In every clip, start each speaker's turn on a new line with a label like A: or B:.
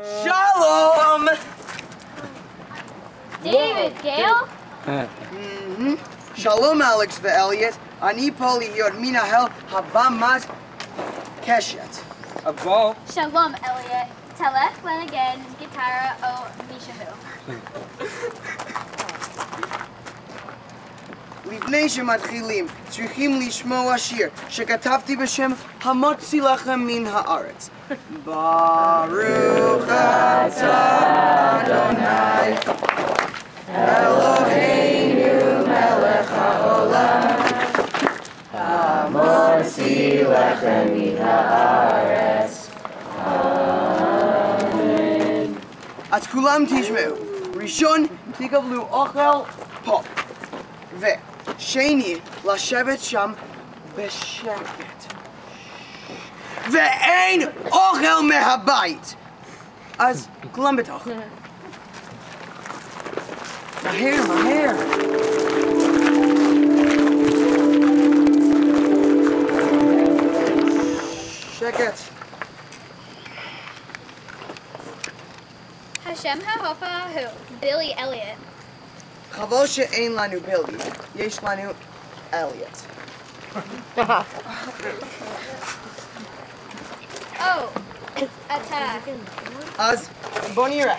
A: Shalom!
B: David, Gail?
A: Shalom, Alex ואליוט. אני פה להיות מנהל הבמת קשת.
C: אבל...
B: Shalom, Elliot. תלך לנגן גיטרה או מישהו.
A: לפני שמתחילים, צריכים לשמוע שיר שכתבתי בשם המוציא לכם מן הארץ. ברוך אתה אדוני אלוהינו מלך העולם המוציא לכם מן הארץ. אמן. אז כולם תשמעו. ראשון, תקבלו אוכל פה. ושני, לשבת שם בשקט. ואין אוכל מהבית. אז כולם בתוך. מהר, מהר. שקט.
B: השם ההופה הוא בילי אליוט.
A: חבל שאין לנו בילי, יש לנו אליוט.
B: אתה.
A: אז בוא נראה.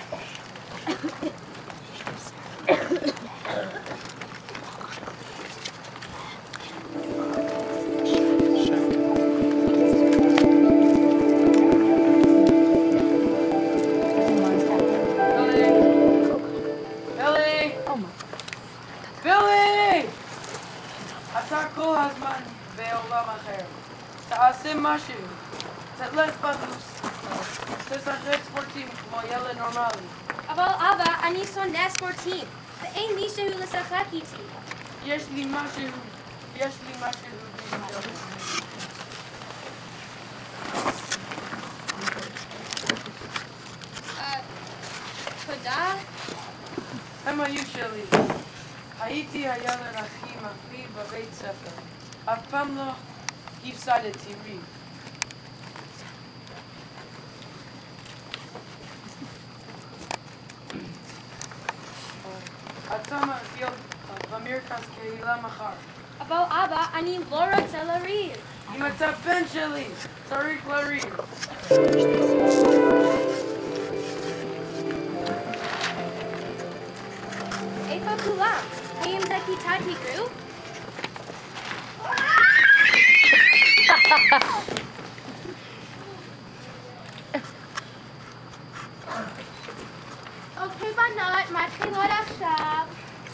D: אתה כל הזמן בעולם אחר. תעשה משהו. תלך בחוץ. תשחק ספורטים כמו ילד נורמלי.
B: אבל אבא, אני שונא ספורטים. ואין מישהו לשחק איתי.
D: יש לי משהו.
B: תודה.
D: הם היו שלי. הייתי הילד הכי מפחיד בבית ספר. אף פעם לא הפסדתי ריב. אתה מתחיל במרכז קהילה מחר.
B: אבל אבא, אני לא רוצה לריב.
D: אם אתה בן שלי, צריך לריב.
B: איפה כולם? האם זה כיתת היגרו? אוקיי בנות, מתחילות עכשיו.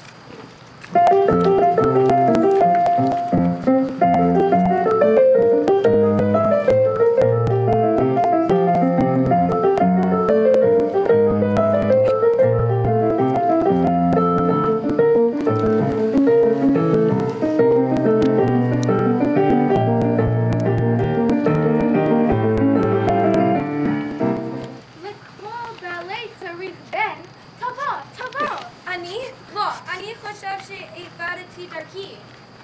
B: אני חושב שאיבדתי דרכי.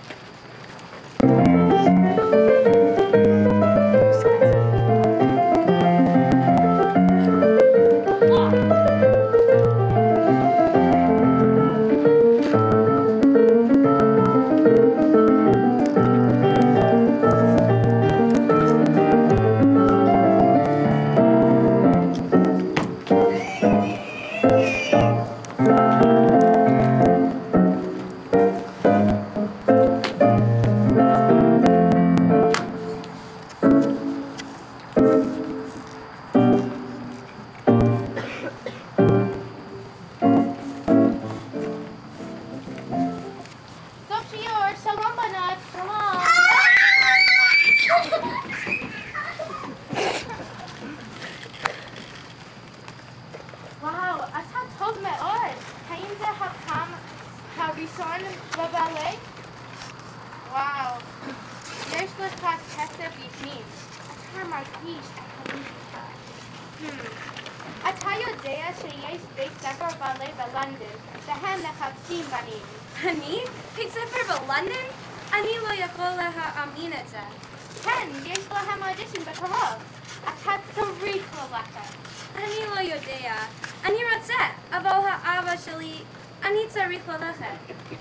B: וואו, אתה טוב מאוד. האם זה הפעם הראשון בבאלה? וואו, יש לך כסף בפנים. אתה מרגיש את המוזיקה. אתה יודע שיש בית ספר באלה בלונדון, והם מחפשים בנים. אני? בית ספר בלונדון? אני לא יכול להאמין את זה. כן, יש להם אודישן בקרוב. אתה צריך ללכת. אני לא יודע. אני רוצה, אבל האבא שלי, אני צריך ללכת.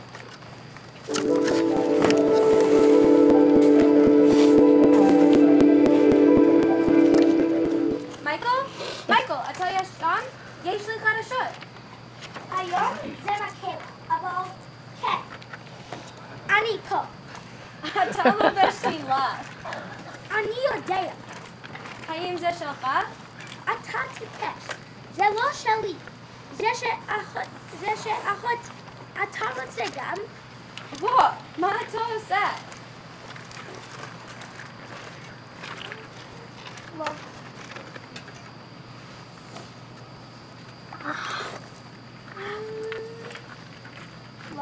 B: מייקל, אתה ישן? יש לי חדשות.
C: היום זה מקל, אבל כן. אני פה.
B: אתה לובש שמלה.
C: אני יודע.
B: האם זה שלך?
C: אתה טיפש. זה לא שלי. זה שאחות. אתה רוצה גם?
B: בוא, מה אתה עושה?
C: לא. לא.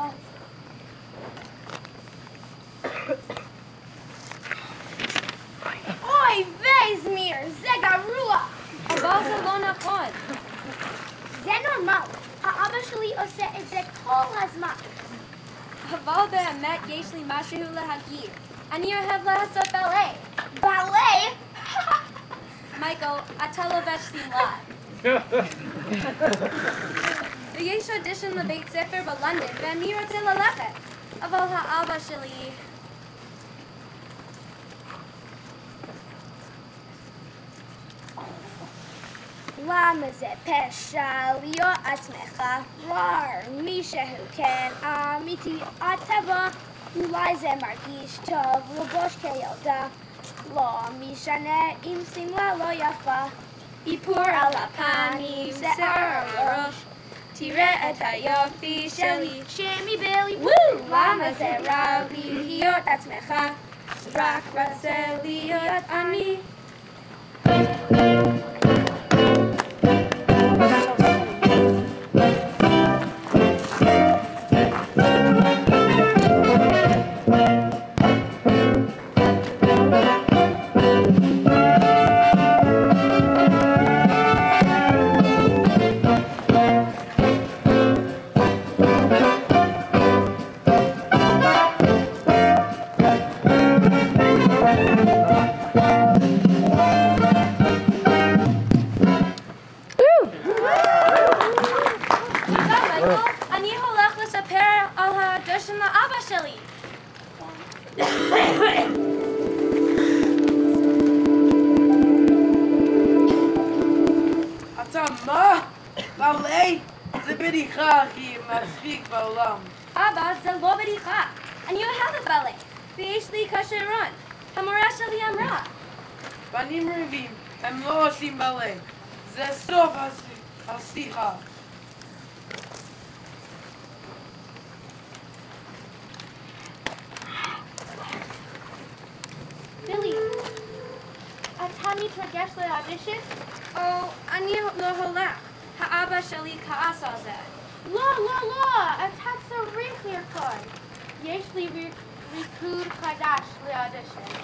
B: אוי וזמיר, זה גרוע! אבל זה לא נכון.
C: זה נורמל. האבא שלי עושה את זה כל הזמן.
B: אבל באמת יש לי משהו להגיד. אני אוהב לעשות בלה.
C: בלה?
B: מייקל, אתה לובש שמלה. ויש אודישן לבית ספר בלונדון ואני רוצה ללכת. אבל האבא שלי...
C: למה זה פשע להיות עצמך? מישהו כן אמיתי הטבע. אולי זה מרגיש טוב לבוש כילדה. לא משנה אם שמלה לא יפה.
B: איפור על הפנים, שיער על הראש. תראה את היופי שלי.
C: שמי בילי.
B: למה זה רע להיות עצמך? רק רוצה להיות אני. אני הולך לספר על האודישן לאבא שלי.
D: אתה מה? בלה? זה בדיחה הכי מצחיק בעולם.
B: אבא, זה לא בדיחה. אני אוהבת בלה, ויש לי כישרון. המורה שלי אמרה.
D: בנים רבים, הם לא עושים בלה. זה סוף השיחה.
C: בילי, אתה מתרגש לאודישן?
B: אני לא הולך. האבא שלי כעס על זה.
C: לא, אתה צריך לרקוד. יש לי ריקוד חדש לאודישן.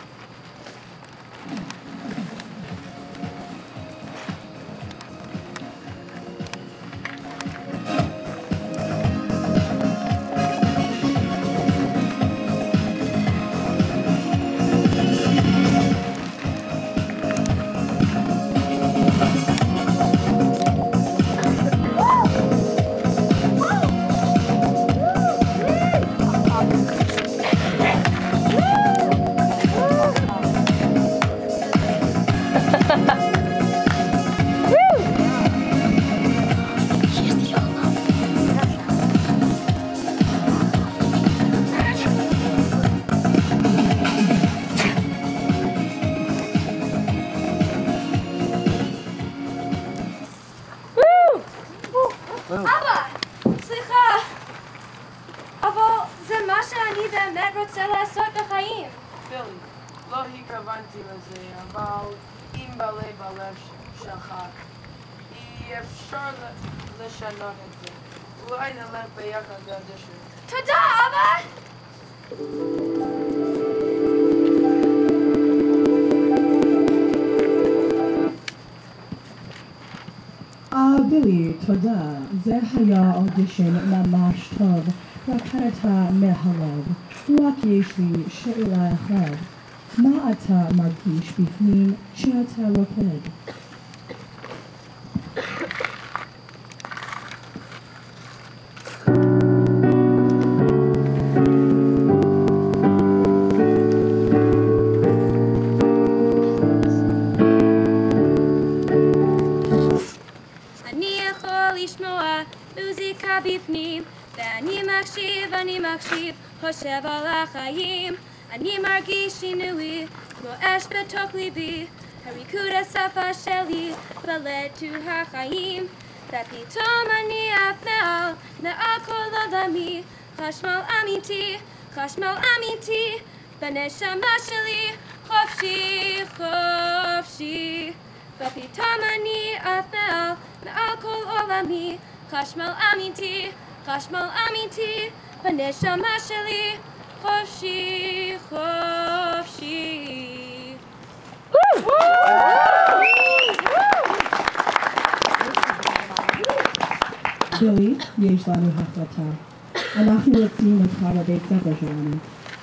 B: אבא, סליחה. אבל זה מה שאני באמת רוצה לעשות בחיים.
D: בילי, לא התכוונתי לזה, אבל אם בלה בלב שלך, אי אפשר לשנות את זה. אולי נלך ביחד לאודישן.
B: תודה, אבא!
E: בילי, תודה. זה היה אודישן ממש טוב. רק אתה מהלב. רק יש לי שאלה אחת. מה אתה מרגיש בפנים כשאתה רוקד?
B: לשמוע מוזיקה בפנים, ואני מקשיב, חושב על החיים. אני מרגיש שינוי, כמו אש בתוך ליבי, הריקוד השפה שלי, בלט החיים. ופתאום אני עף מעל כל עולמי, חשמל אמיתי, בנשמה שלי, חופשי. ופתאום אני עף מעל כל עולמי, חשמל אמיתי, בנשמה שלי, חופשי.
E: בילי, יש לנו החלטה. אנחנו רוצים אותך בבית ספר שלנו.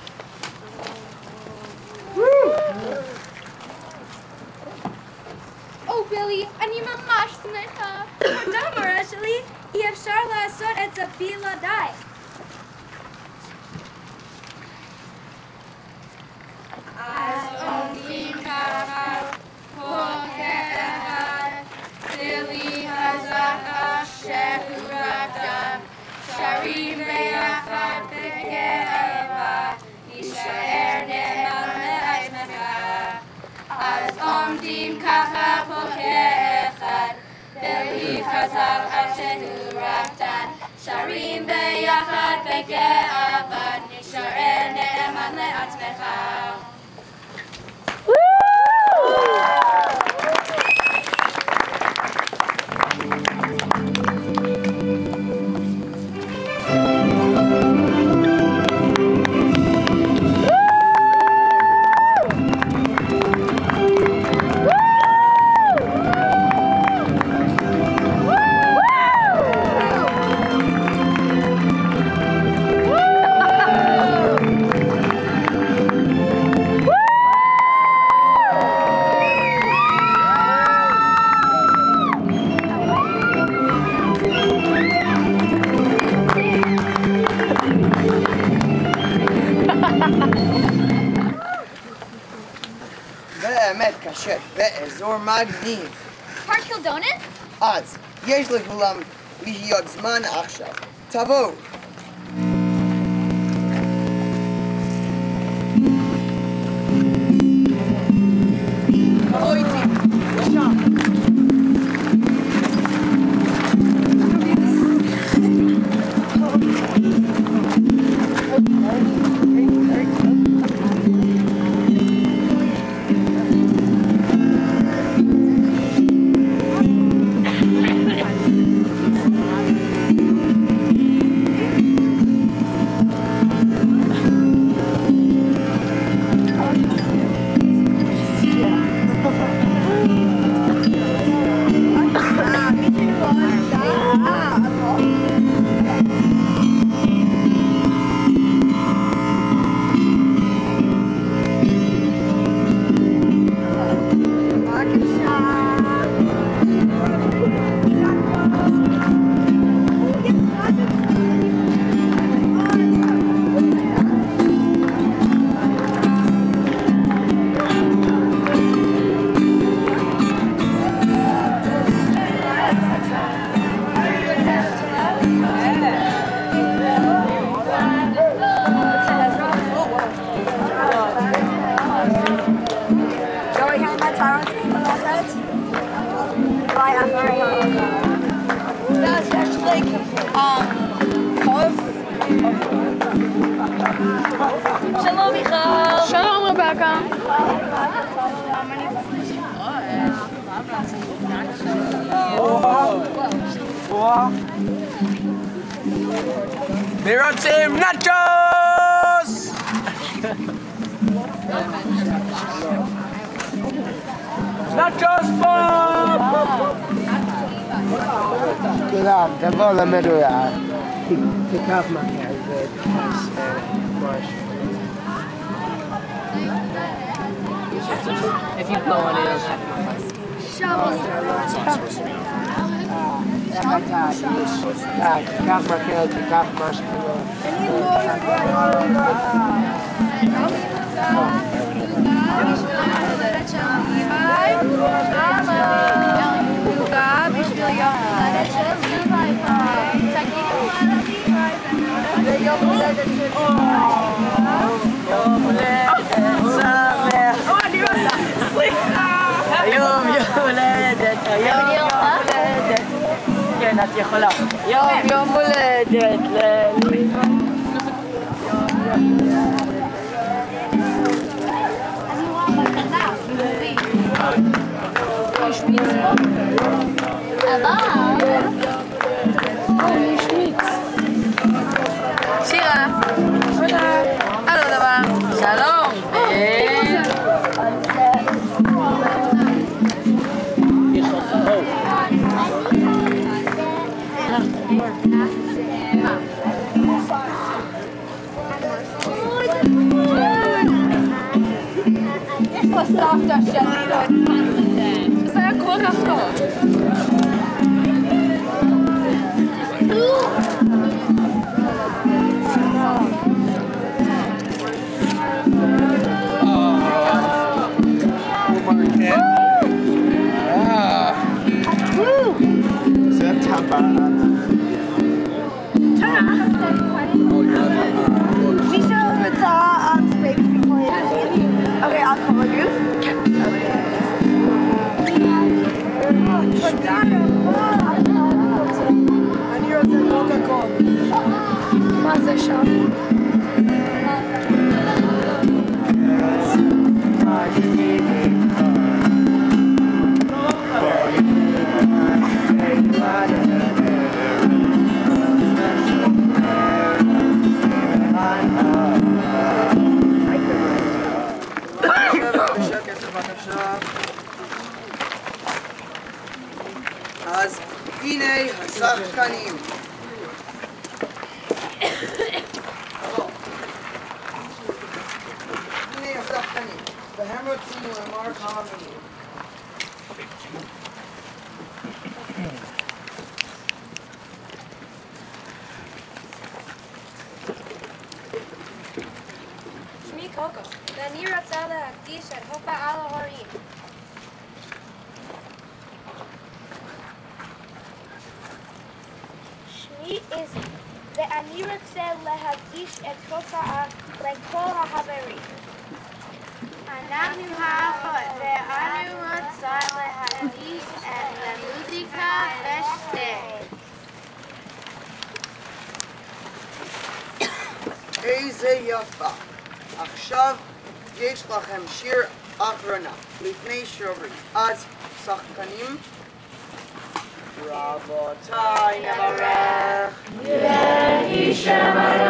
C: בילי, אני ממש שמחה.
B: תודה מורה שלי, אי אפשר לעשות את זה בלעדיי. אז עומדים ככה, פה כאחד, בילי הזהב שהורדת, שרים ביחד בגאווה, יישאר נאמן לעצמך. אז עומדים ככה פה כאחד, בילי הזהב שהורדת, שרים ביחד בגאווה, יישאר נאמן לעצמך.
A: באמת קשה, באזור מגניב.
C: פארק קילדונן?
A: אז, יש לכולם להיות זמן עכשיו. תבואו. בואו איתי, לשם.
B: שלום מיכל.
C: שלום רבקה.
F: מי רוצים נאצ'וס? נאצ'וס פה!
G: כולם, תבוא למדויה, תיקח מהר ותכנס משהו.
F: If you blow on it, it'll have
G: תיקח מקל, תיקח משהו.
B: בשביל יום הולדת של
F: יום הולדת שמח. היום יום הולדת, היום יום הולדת. כן, את יכולה. יום הולדת ללי.
D: שירה. הלו דבר. שלום.
B: יש פה סבתא שאני לא התחלתי את זה. זה היה כל כך טוב.
G: זה טבעת.
C: מישהו רוצה ספייס בכל אוקיי, I'll cover you. תודה רבה.
A: אני רוצה קוקה קולה.
C: מה זה שם?
A: אז הנה השחקנים. הנה השחקנים, והם רוצים לומר כמה מילים.
B: שמי קוקו, ואני רוצה להקדיש את הופעה להורים.
C: שמי איזי, ואני רוצה להקדיש את הופעה לכל החברים.
B: אנחנו האחות, ואנו רוצה להקדיש את המוזיקה ושתי.
A: איזה יפה. עכשיו יש לכם שיר אחרונה, לפני שוברים. אז שחקנים, רבותיי נברך.
E: יהי שם